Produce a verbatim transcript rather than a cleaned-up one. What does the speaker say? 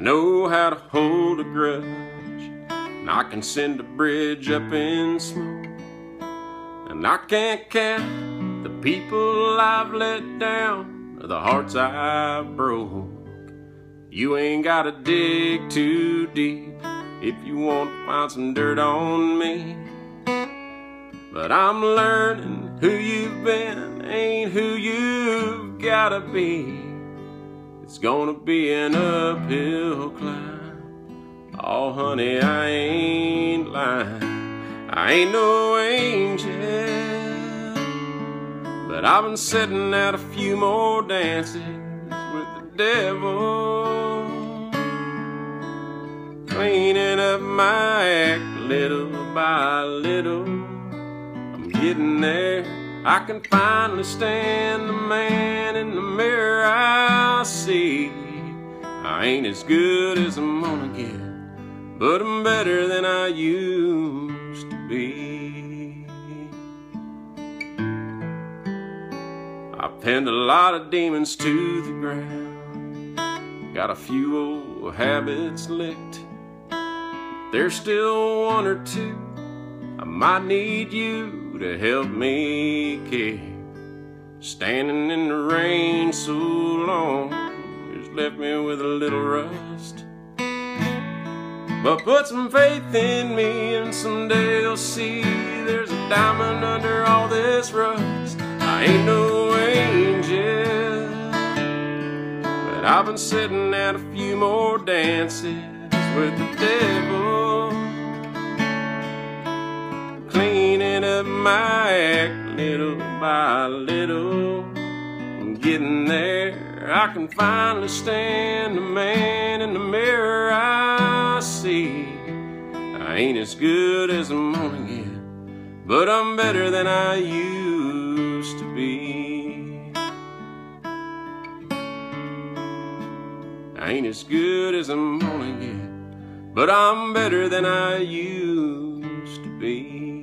know how to hold a grudge, and I can send a bridge up in smoke. And I can't count the people I've let down, or the hearts I've broke. You ain't gotta dig too deep if you want to find some dirt on me. But I'm learning who you've been ain't who you've gotta be. It's gonna be an uphill climb. Oh honey, I ain't lying, I ain't no angel, but I've been sitting at a few more dances with the devil, cleaning up my act little by little. I'm getting there, I can finally stand the man in the mirror I see. I ain't as good as I'm gonna get, but I'm better than I used to be. I pinned a lot of demons to the ground, got a few old habits licked. There's still one or two I might need you to help me kick. Standing in the rain so long has left me with a little rust. But put some faith in me and someday you'll see there's a diamond under all this rust. I ain't no angel, but I've been sitting at a few more dances with the devil, cleaning up my act little by little. I'm getting there, I can finally stand the man in the mirror I see. I ain't as good as I'm gonna get, but I'm better than I used to be. I ain't as good as I'm gonna get, but I'm better than I used to be.